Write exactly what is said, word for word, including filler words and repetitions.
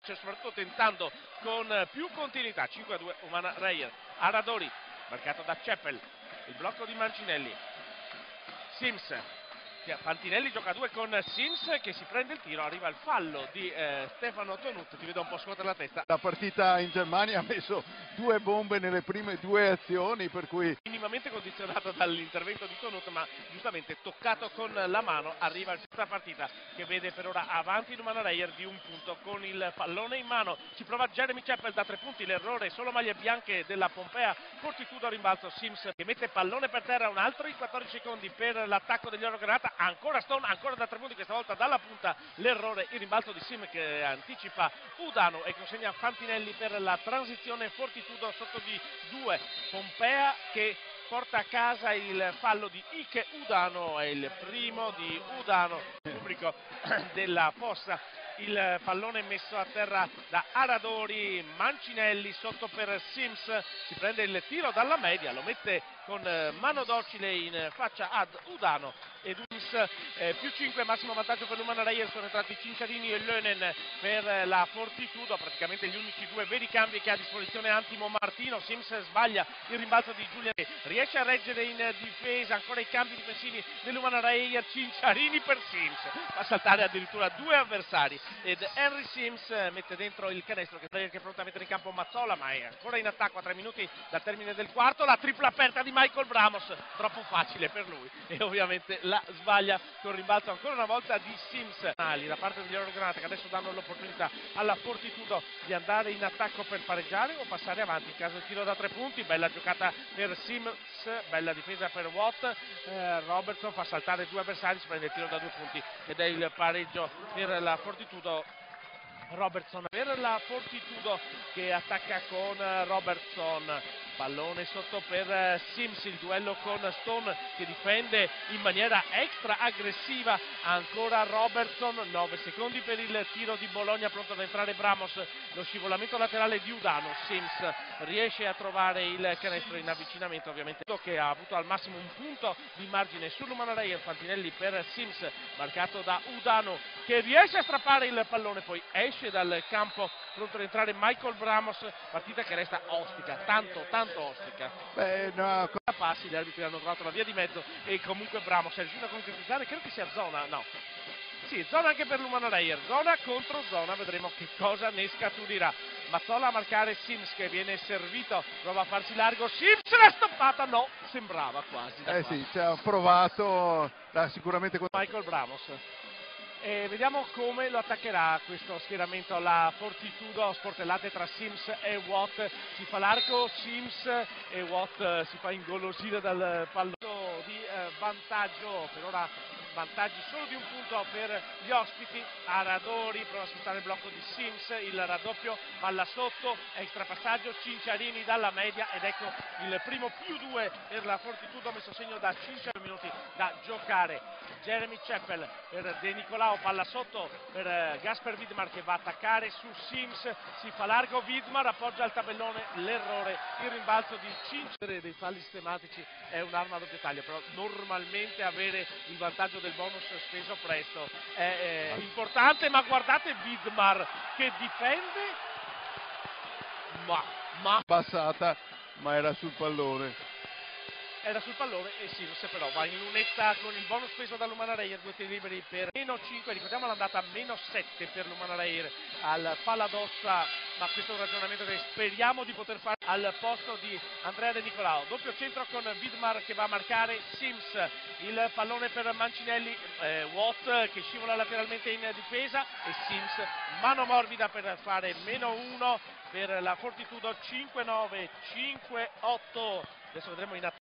veloce, soprattutto tentando con più continuità. cinque a due Umana Reyer. Aradori, marcato da Ceppel, il blocco di Mancinelli. Sims, Fantinelli gioca a due con Sims che si prende il tiro, arriva il fallo di eh, Stefano Tonut, ti vedo un po' scuotere la testa. La partita in Germania ha messo due bombe nelle prime due azioni, per cui minimamente condizionato dall'intervento di Tonut, ma giustamente toccato con la mano. Arriva questa partita che vede per ora avanti l'Umana Reyer di un punto con il pallone in mano. Ci prova Jeremy Ceppel da tre punti, l'errore solo maglie bianche della Pompea. Fortitudo a rimbalzo, Sims che mette pallone per terra, un altro in quattordici secondi per l'attacco degli Oro Granata. Ancora Stone, ancora da tre punti, questa volta dalla punta l'errore, il rimbalzo di Sim che anticipa Udano e consegna Fantinelli per la transizione. Fortitudo sotto di due, Pompea che porta a casa il fallo di Ike Udano, è il primo di Udano, pubblico della fossa. Il pallone messo a terra da Aradori, Mancinelli sotto per Sims, si prende il tiro dalla media, lo mette con mano docile in faccia ad Udano ed Sims eh, più cinque, massimo vantaggio per l'Umana Reyer. Sono entrati Cinciarini e Lönen per la Fortitudo, praticamente gli unici due veri cambi che ha a disposizione Antimo Martino. Sims sbaglia il rimbalzo di Giulian, riesce a reggere in difesa, ancora i cambi difensivi dell'Umana Reyer. Cinciarini per Sims, fa saltare addirittura due avversari ed Henry Sims mette dentro il canestro che è pronto a mettere in campo Mazzola, ma è ancora in attacco a tre minuti dal termine del quarto. La tripla aperta di Michael Bramos, troppo facile per lui e ovviamente la sbaglia con rimbalzo ancora una volta di Sims. Da parte degli Oro Granata che adesso danno l'opportunità alla Fortitudo di andare in attacco per pareggiare o passare avanti in caso di tiro da tre punti. Bella giocata per Sims, bella difesa per Watt. eh, Robertson fa saltare due avversari, si prende il tiro da due punti ed è il pareggio per la Fortitudo. Robertson per la Fortitudo che attacca con Robertson, pallone sotto per Sims, il duello con Stone che difende in maniera extra aggressiva. Ancora Robertson, nove secondi per il tiro di Bologna, pronto ad entrare Bramos, lo scivolamento laterale di Udano. Sims riesce a trovare il canestro in avvicinamento, ovviamente che ha avuto al massimo un punto di margine sull'Umana Reyer. Fantinelli per Sims, marcato da Udano che riesce a strappare il pallone, poi esce dal campo, pronto ad entrare Michael Bramos. Partita che resta ostica, tanto tanto ostica. Beh, no, passi, gli arbitri hanno trovato la via di mezzo e comunque Bramos è riuscito a concretizzare, credo che sia zona, no sì, zona anche per l'Umana Reyer, zona contro zona, vedremo che cosa ne scaturirà. Mazzola a marcare Sims che viene servito, prova a farsi largo, Sims l'ha stoppata, no, sembrava quasi da eh qua. sì, ci ha provato da sicuramente Michael Bramos. E vediamo come lo attaccherà questo schieramento la Fortitudo. Sportellate tra Sims e Watt, si fa l'arco Sims e Watt si fa ingolosire dal pallone di eh, vantaggio. Per ora vantaggi solo di un punto per gli ospiti. Aradori prova a sfruttare il blocco di Sims, il raddoppio, palla sotto, extra passaggio, Cinciarini dalla media ed ecco il primo più due per la Fortitudo, messo segno da cinque minuti da giocare. Jeremy Ceppel per De Nicolao, palla sotto per Gasper Widmar che va a attaccare su Sims, si fa largo Widmar, appoggia al tabellone, l'errore, il rimbalzo di Cinciarini. Dei falli sistematici è un'arma a doppio taglio, però normalmente avere il vantaggio del bonus speso presto è, è importante, ma guardate Widmar che difende, ma, ma passata, ma era sul pallone. Era sul pallone e Sims però va in lunetta con il bonus preso dall'Umana Reyer, due tiri liberi per meno cinque, ricordiamo l'andata meno sette per l'Umana Reyer al Paladozza, ma questo è un ragionamento che speriamo di poter fare al posto di Andrea De Nicolao. Doppio centro con Widmar che va a marcare Sims, il pallone per Mancinelli, eh, Watt che scivola lateralmente in difesa e Sims mano morbida per fare meno uno per la Fortitudo. Cinque nove, cinque otto, adesso vedremo in attacco